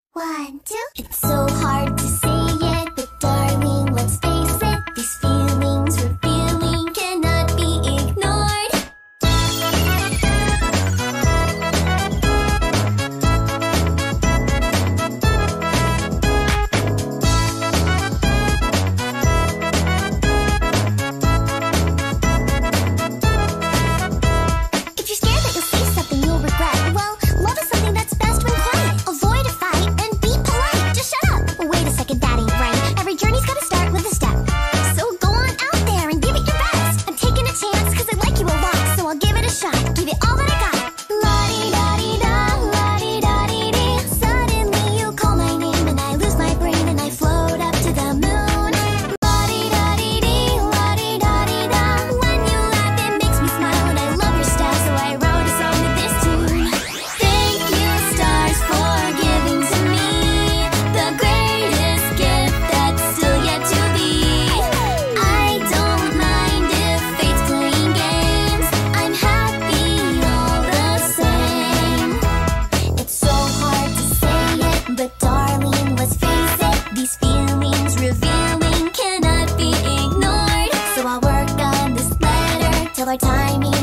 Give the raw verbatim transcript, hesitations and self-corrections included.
One, two. It's so hard to say it, but darling, let's face it. These feelings we're feeling cannot be ignored. If you're scared that you'll say something you'll regret, well, love is something that's best when quiet. Avoid a fight and be polite. Just shut up. Wait a second, that ain't right. Every journey's gotta start with a step. So go on out there and give it your best. I'm taking a chance cause I like you a lot, so I'll give it a shot. Give it all that I got. La-di-da-di-da, la-di-da-di-dee. Suddenly you call my name and I lose my brain and I float up to the moon. La-di-da-di-dee, la-di-da-di-da. When you laugh it makes me smile and I love your style, so I wrote a song with this tune. Thank you, stars, for giving to me the greatest gift that's still yet to be. I don't mind if fate's playing games. I'm happy all the same. It's so hard to say it, but darling, let's face it. These feelings revealing cannot be ignored. So I'll work on this letter till our timing